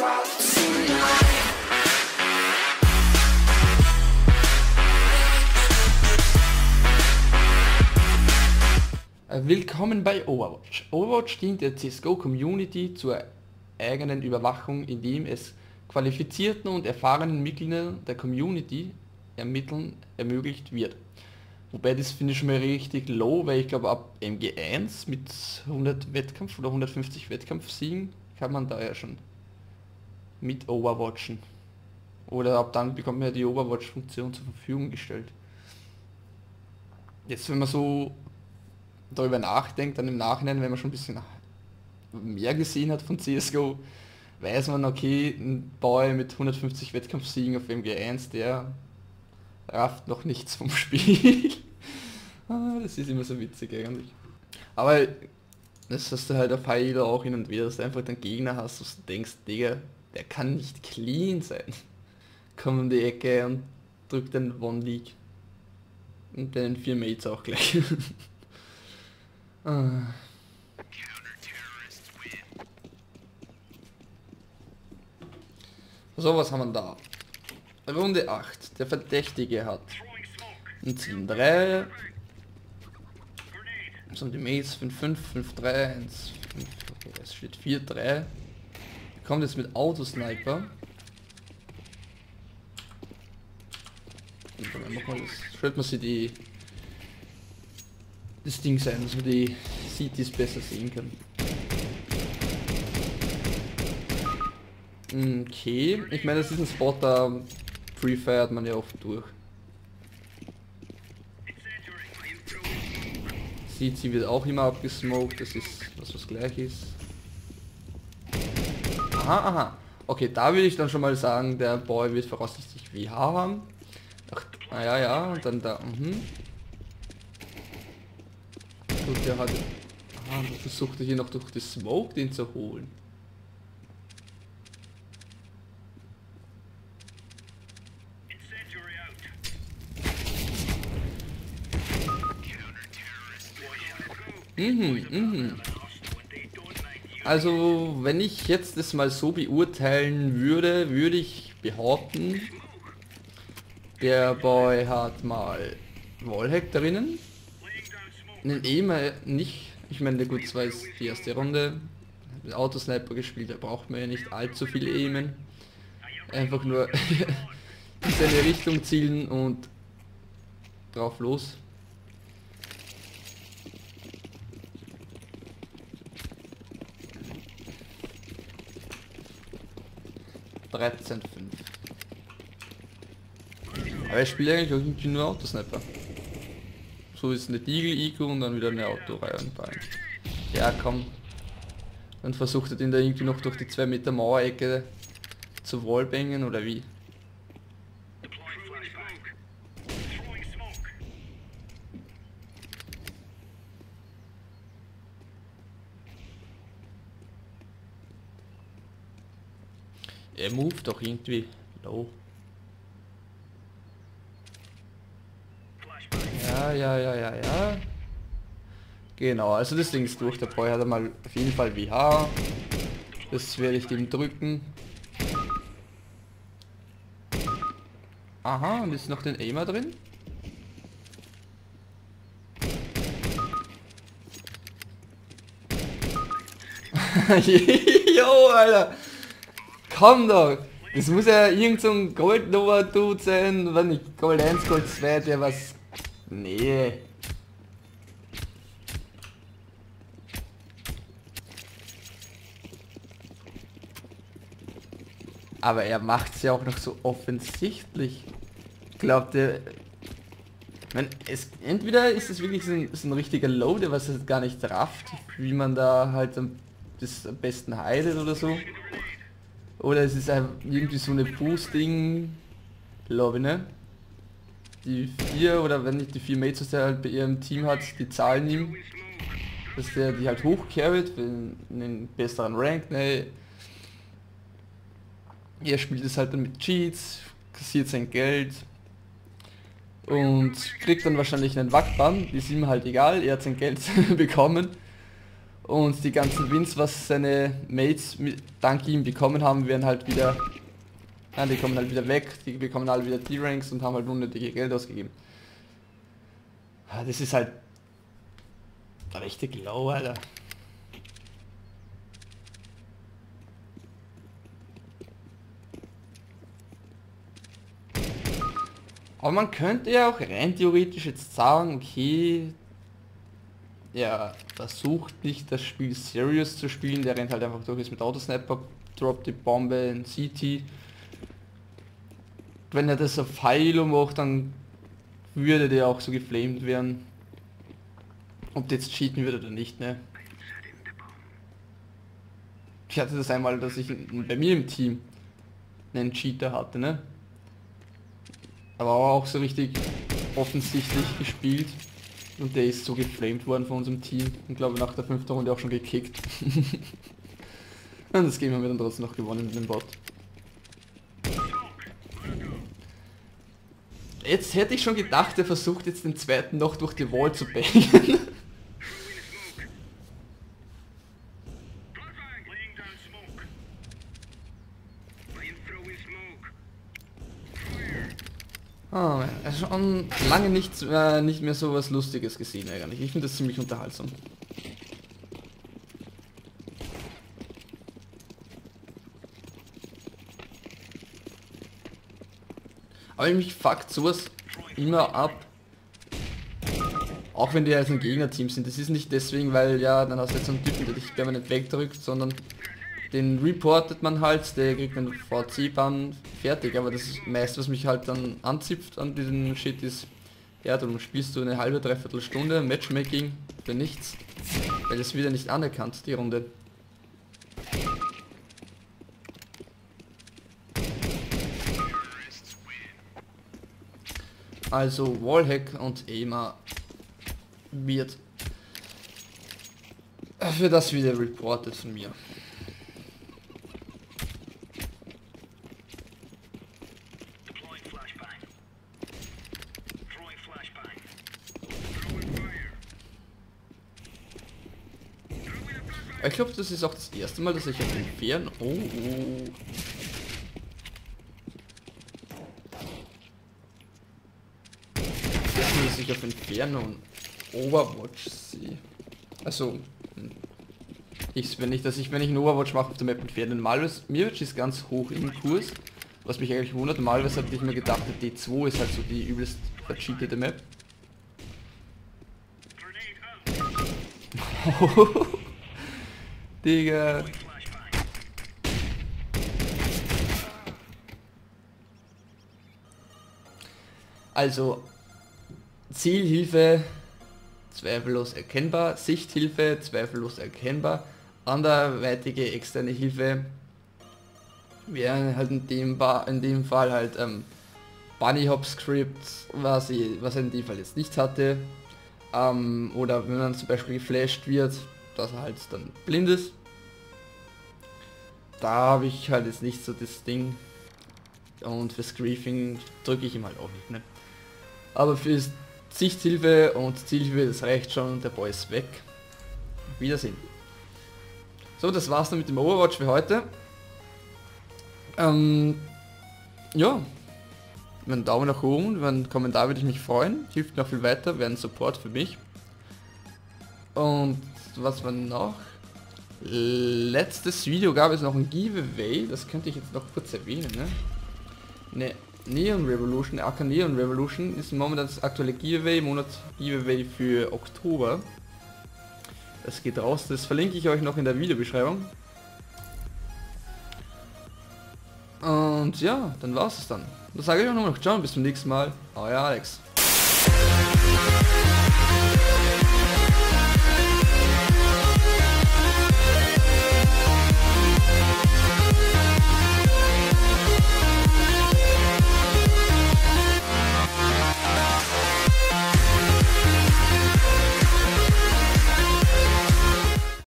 Willkommen bei Overwatch. Overwatch dient der CSGO-Community zur eigenen Überwachung, indem es qualifizierten und erfahrenen Mitgliedern der Community ermöglicht wird. Wobei das finde ich schon mal richtig low, weil ich glaube ab MG1 mit 100 Wettkampf oder 150 Wettkampfsiegen kann man da ja schon mit Overwatchen. Oder ab dann bekommt man ja die Overwatch-Funktion zur Verfügung gestellt. Jetzt wenn man so darüber nachdenkt, dann im Nachhinein, wenn man schon ein bisschen mehr gesehen hat von CSGO, weiß man, okay, ein Boy mit 150 Wettkampfsiegen auf MG1, der rafft noch nichts vom Spiel. Das ist immer so witzig eigentlich. Aber das hast du halt auf Halo auch hin und wieder, dass du einfach den Gegner hast, dass du denkst, Digga, der kann nicht clean sein. Komm um die Ecke und drückt den One-League. Und den 4 Mates auch gleich. So, was haben wir da? Runde 8. Der Verdächtige hat ein 7-3. Was haben die Mates? 5-5, 5-3, 1, 5, okay, es steht 4-3. Kommt jetzt mit Autosniper. Und dann machen wir das. Stellt man sich das Ding sein, dass man die Cities besser sehen kann. Okay, ich meine, das ist ein Spot, da prefeiert man ja oft durch. CT wird auch immer abgesmoked, das ist was gleich ist. Aha, aha. Okay, da würde ich dann schon mal sagen, der Boy wird voraussichtlich WH haben. Ach, ja, ja, und dann da, Gut, der hat... Ah, da versucht er hier noch durch die Smoke den zu holen. Also, wenn ich jetzt das mal so beurteilen würde, würde ich behaupten, der Boy hat mal Wallhack drinnen. Nicht, ich meine, gut, das war jetzt die erste Runde, mit Autosniper gespielt, da braucht man ja nicht allzu viel aimen. Einfach nur in seine Richtung zielen und drauf los. Aber ich spiele eigentlich auch irgendwie nur Autosniper. So ist eine Deagle-IQ und dann wieder eine Autoreihe anfallen. Ja, komm. Dann versucht er den da irgendwie noch durch die 2 Meter Mauerecke zu wallbangen oder wie? Er moved doch irgendwie low. Ja. Genau, also das Ding ist durch. Der Boy hat einmal auf jeden Fall WH. Das werde ich dem drücken. Aha, und ist noch den Aimer drin? Jo, Alter! Komm doch! Das muss ja irgend so ein Gold-Nova-Dude sein, wenn nicht Gold 1, Gold 2, der was... Nee. Aber er macht es ja auch noch so offensichtlich. Glaubt er... entweder ist es wirklich so ein richtiger Low, der was es gar nicht rafft, wie man da halt das am besten heidet oder so. Oder es ist einfach irgendwie so eine Boosting Lobby, ne? Die 4 oder wenn nicht die 4 Mates, was er halt bei ihrem Team hat, die zahlen ihm, dass der die halt hochcarried für einen besseren Rank, ne? Er spielt es halt dann mit Cheats, kassiert sein Geld und kriegt dann wahrscheinlich einen Wackbann, ist ihm halt egal, er hat sein Geld bekommen Und die ganzen Wins, was seine Mates dank ihm bekommen haben, werden halt wieder... Ja, die kommen halt wieder weg, die bekommen alle wieder D-Ranks und haben halt unnötige Geld ausgegeben. Das ist halt richtig low, Alter. Aber man könnte ja auch rein theoretisch jetzt sagen, okay, er versucht nicht das Spiel serious zu spielen, der rennt halt einfach durch, ist mit Autosniper, droppt die Bombe in CT. Wenn er das auf Hilo macht, dann würde der auch so geflamed werden. Ob der jetzt cheaten würde oder nicht, ne? Ich hatte das einmal, dass ich bei mir im Team einen Cheater hatte, ne? Aber auch so richtig offensichtlich gespielt. Und der ist so geflamed worden von unserem Team. Und glaube nach der 5. Runde auch schon gekickt. Und das Game haben wir dann trotzdem noch gewonnen mit dem Bot. Jetzt hätte ich schon gedacht, er versucht jetzt den zweiten noch durch die Wall zu bangen. Oh, schon lange nicht mehr so was Lustiges gesehen eigentlich. Ich finde das ziemlich unterhaltsam. Aber mich fuckt sowas immer ab. Auch wenn die jetzt ein Gegnerteam sind. Das ist nicht deswegen, weil ja, dann hast du jetzt so einen Typen, der dich permanent wegdrückt, sondern den reportet man halt, der kriegt einen VC-Bann fertig. Aber das meiste, was mich halt dann anzipft an diesem Shit ist, ja, darum spielst du eine halbe, dreiviertel Stunde Matchmaking für nichts. Weil das wird ja nicht anerkannt, die Runde. Also Wallhack und Aimer wird für das wieder reported von mir. Ich glaube, das ist auch das erste Mal, dass ich auf den Fähren... Oh. Dass ich auf Inferno und Overwatch sehe. Also, wenn ich einen Overwatch mache auf der Map Inferno, Mirage ist ganz hoch im Kurs, was mich eigentlich wundert. Normalerweise hatte ich mir gedacht, der D2 ist halt so die übelst vercheatete Map. Digga. Also, Zielhilfe zweifellos erkennbar, Sichthilfe zweifellos erkennbar, anderweitige externe Hilfe wäre halt in dem Fall halt Bunny Hop Script, was er in dem Fall jetzt nicht hatte, oder wenn man zum Beispiel geflasht wird, dass er halt dann blind ist. Da habe ich halt jetzt nicht so das Ding, und fürs Griefing drücke ich ihm halt auch nicht, ne? Aber für Sichthilfe und Zielhilfe, das reicht schon und der Boy ist weg. Wiedersehen. So, das war's dann mit dem Overwatch für heute. Ja, einen Daumen nach oben, einen Kommentar würde ich mich freuen. Hilft noch viel weiter, wäre ein Support für mich. Und was war noch? Letztes Video gab es noch ein Giveaway, das könnte ich jetzt noch kurz erwähnen, ne? Neon Revolution, AK Neon Revolution ist momentan das aktuelle Giveaway, Giveaway für Oktober. Das geht raus, das verlinke ich euch noch in der Videobeschreibung. Und ja, dann war's es dann. Das sage ich auch nur noch, ciao, bis zum nächsten Mal. Euer Alex.